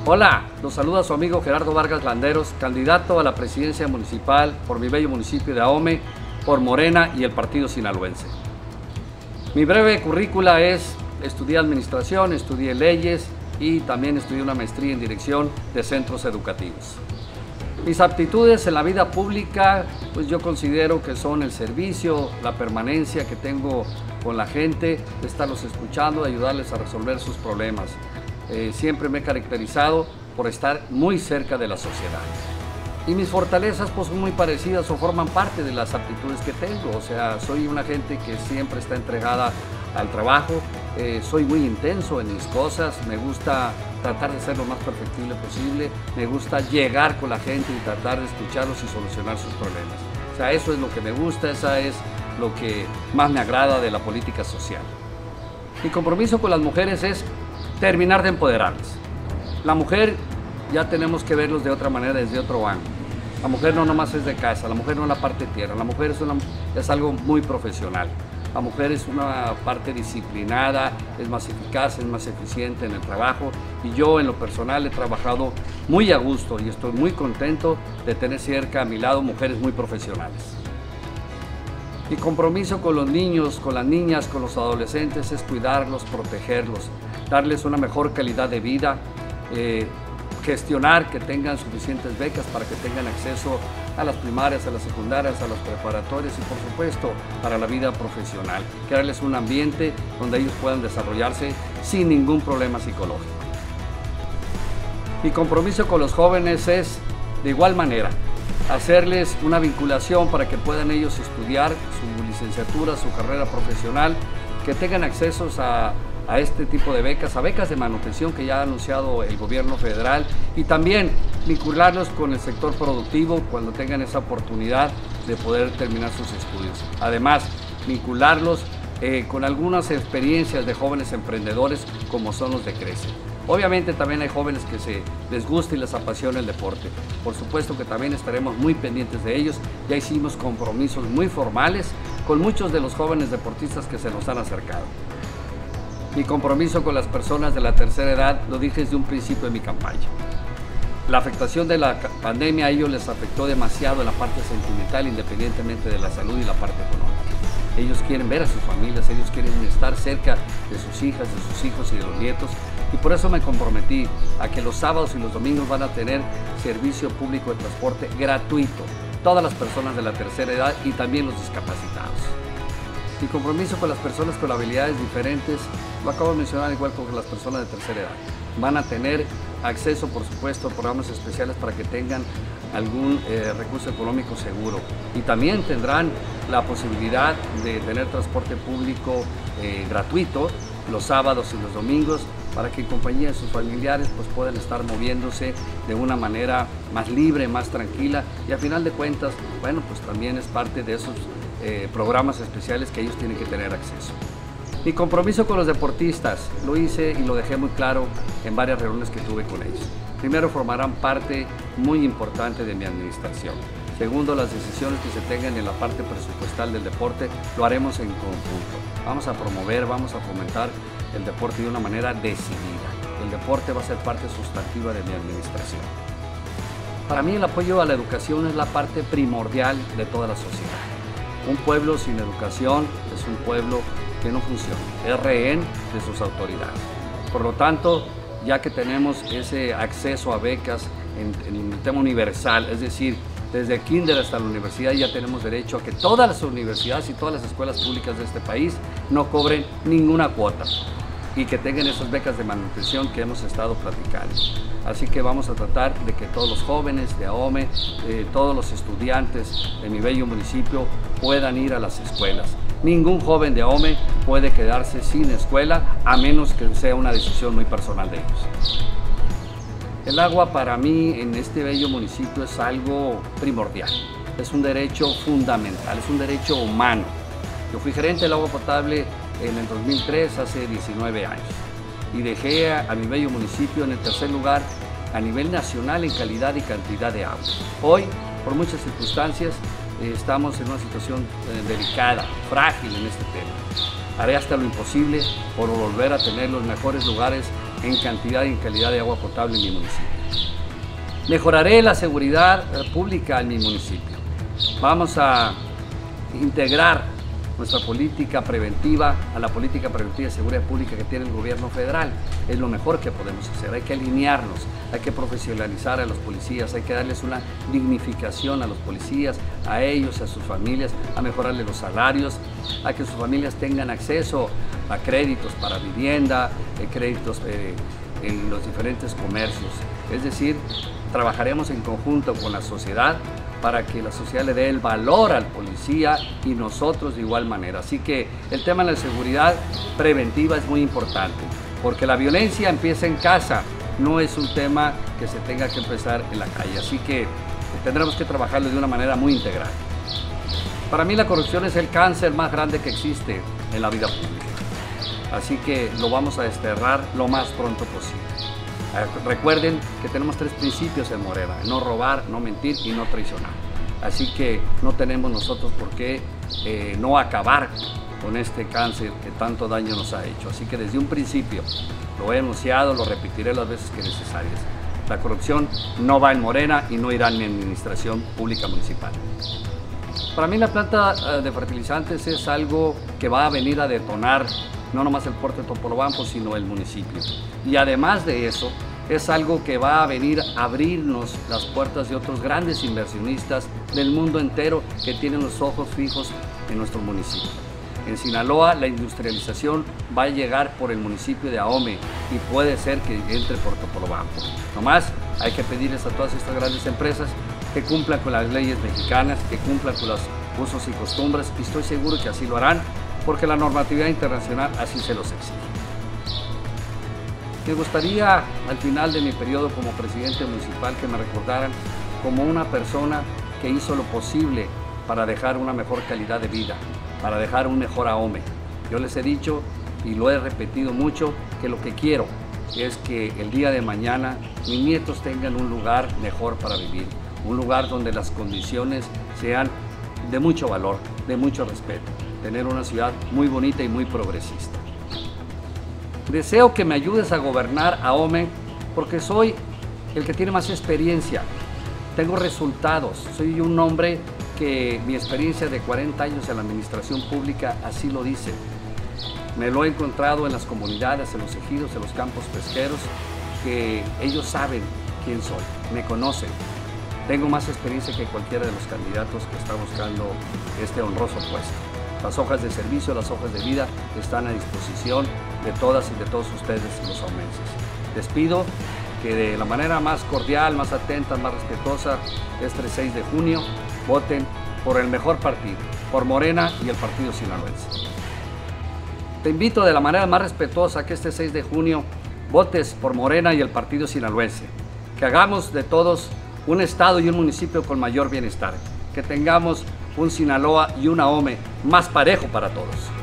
Hola, los saluda su amigo Gerardo Vargas Landeros, candidato a la presidencia municipal por mi bello municipio de Ahome, por Morena y el partido sinaloense. Mi breve currícula es: estudié administración, estudié leyes y también estudié una maestría en dirección de centros educativos. Mis aptitudes en la vida pública, pues yo considero que son el servicio, la permanencia que tengo con la gente, de estarlos escuchando, de ayudarles a resolver sus problemas. Siempre me he caracterizado por estar muy cerca de la sociedad. Y mis fortalezas pues son muy parecidas o forman parte de las aptitudes que tengo. O sea, soy una gente que siempre está entregada al trabajo, soy muy intenso en mis cosas, me gusta tratar de ser lo más perfectible posible, me gusta llegar con la gente y tratar de escucharlos y solucionar sus problemas. O sea, eso es lo que me gusta, esa es lo que más me agrada de la política social. Mi compromiso con las mujeres es terminar de empoderarlas. La mujer ya tenemos que verlos de otra manera, desde otro ángulo. La mujer no nomás es de casa, la mujer no es la parte tierra, la mujer es algo muy profesional. La mujer es una parte disciplinada, es más eficaz, es más eficiente en el trabajo, y yo en lo personal he trabajado muy a gusto y estoy muy contento de tener cerca a mi lado mujeres muy profesionales. Mi compromiso con los niños, con las niñas, con los adolescentes es cuidarlos, protegerlos, darles una mejor calidad de vida, gestionar que tengan suficientes becas para que tengan acceso a las primarias, a las secundarias, a las preparatorias y por supuesto para la vida profesional, crearles un ambiente donde ellos puedan desarrollarse sin ningún problema psicológico. Mi compromiso con los jóvenes es de igual manera hacerles una vinculación para que puedan ellos estudiar su licenciatura, su carrera profesional, que tengan accesos a este tipo de becas, a becas de manutención que ya ha anunciado el gobierno federal, y también vincularlos con el sector productivo cuando tengan esa oportunidad de poder terminar sus estudios. Además, vincularlos con algunas experiencias de jóvenes emprendedores como son los de Crece. Obviamente también hay jóvenes que les gusta y les apasiona el deporte. Por supuesto que también estaremos muy pendientes de ellos. Ya hicimos compromisos muy formales con muchos de los jóvenes deportistas que se nos han acercado. Mi compromiso con las personas de la tercera edad lo dije desde un principio de mi campaña. La afectación de la pandemia a ellos les afectó demasiado en la parte sentimental, independientemente de la salud y la parte económica. Ellos quieren ver a sus familias, ellos quieren estar cerca de sus hijas, de sus hijos y de los nietos, y por eso me comprometí a que los sábados y los domingos van a tener servicio público de transporte gratuito, todas las personas de la tercera edad y también los discapacitados. Mi compromiso con las personas con habilidades diferentes lo acabo de mencionar, igual con las personas de tercera edad. Van a tener acceso, por supuesto, a programas especiales para que tengan algún recurso económico seguro, y también tendrán la posibilidad de tener transporte público gratuito los sábados y los domingos, para que en compañía de sus familiares pues puedan estar moviéndose de una manera más libre, más tranquila, y a final de cuentas, bueno, pues también es parte de esos programas especiales que ellos tienen que tener acceso. Mi compromiso con los deportistas lo hice y lo dejé muy claro en varias reuniones que tuve con ellos. Primero, formarán parte muy importante de mi administración. Segundo, las decisiones que se tengan en la parte presupuestal del deporte lo haremos en conjunto. Vamos a promover, vamos a fomentar el deporte de una manera decidida. El deporte va a ser parte sustantiva de mi administración. Para mí el apoyo a la educación es la parte primordial de toda la sociedad. Un pueblo sin educación es un pueblo que no funciona, es rehén de sus autoridades. Por lo tanto, ya que tenemos ese acceso a becas en el tema universal, es decir, desde kinder hasta la universidad, ya tenemos derecho a que todas las universidades y todas las escuelas públicas de este país no cobren ninguna cuota y que tengan esas becas de manutención que hemos estado platicando. Así que vamos a tratar de que todos los jóvenes de Ahome, todos los estudiantes de mi bello municipio puedan ir a las escuelas. Ningún joven de Ahome puede quedarse sin escuela, a menos que sea una decisión muy personal de ellos. El agua para mí en este bello municipio es algo primordial, es un derecho fundamental, es un derecho humano. Yo fui gerente del agua potable en el 2003, hace 19 años, y dejé a mi bello municipio en el tercer lugar a nivel nacional en calidad y cantidad de agua. Hoy, por muchas circunstancias, estamos en una situación delicada, frágil en este tema. Haré hasta lo imposible por volver a tener los mejores lugares en cantidad y en calidad de agua potable en mi municipio. Mejoraré la seguridad pública en mi municipio. Vamos a integrar nuestra política preventiva a la política preventiva de seguridad pública que tiene el gobierno federal. Es lo mejor que podemos hacer. Hay que alinearnos, hay que profesionalizar a los policías, hay que darles una dignificación a los policías, a ellos, a sus familias, a mejorarles los salarios, a que sus familias tengan acceso a créditos para vivienda, créditos en los diferentes comercios. Es decir, trabajaremos en conjunto con la sociedad para que la sociedad le dé el valor al policía y nosotros de igual manera. Así que el tema de la seguridad preventiva es muy importante, porque la violencia empieza en casa, no es un tema que se tenga que empezar en la calle. Así que tendremos que trabajarlo de una manera muy integral. Para mí la corrupción es el cáncer más grande que existe en la vida pública. Así que lo vamos a desterrar lo más pronto posible. Recuerden que tenemos 3 principios en Morena: no robar, no mentir y no traicionar. Así que no tenemos nosotros por qué no acabar con este cáncer que tanto daño nos ha hecho. Así que desde un principio lo he anunciado, lo repetiré las veces que necesarias. La corrupción no va en Morena y no irá en mi administración pública municipal. Para mí la planta de fertilizantes es algo que va a venir a detonar no nomás el puerto de Topolobampo, sino el municipio. Y además de eso, es algo que va a venir a abrirnos las puertas de otros grandes inversionistas del mundo entero que tienen los ojos fijos en nuestro municipio. En Sinaloa la industrialización va a llegar por el municipio de Ahome y puede ser que entre por Topolobampo. Nomás hay que pedirles a todas estas grandes empresas que cumplan con las leyes mexicanas, que cumplan con los usos y costumbres, y estoy seguro que así lo harán, porque la normatividad internacional así se los exige. Me gustaría al final de mi periodo como presidente municipal que me recordaran como una persona que hizo lo posible para dejar una mejor calidad de vida, para dejar un mejor Ahome. Yo les he dicho y lo he repetido mucho que lo que quiero es que el día de mañana mis nietos tengan un lugar mejor para vivir, un lugar donde las condiciones sean de mucho valor, de mucho respeto. Tener una ciudad muy bonita y muy progresista. Deseo que me ayudes a gobernar Ahome porque soy el que tiene más experiencia, tengo resultados, soy un hombre que mi experiencia de 40 años en la administración pública así lo dice. Me lo he encontrado en las comunidades, en los ejidos, en los campos pesqueros, que ellos saben quién soy, me conocen. Tengo más experiencia que cualquiera de los candidatos que está buscando este honroso puesto. Las hojas de servicio, las hojas de vida están a disposición de todas y de todos ustedes, los ahumenses. Les pido que de la manera más cordial, más atenta, más respetuosa, este 6 de junio, voten por el mejor partido, por Morena y el Partido Sinaloense. Te invito de la manera más respetuosa que este 6 de junio votes por Morena y el Partido Sinaloense, que hagamos de todos un estado y un municipio con mayor bienestar, que tengamos un Sinaloa y un Ahome más parejo para todos.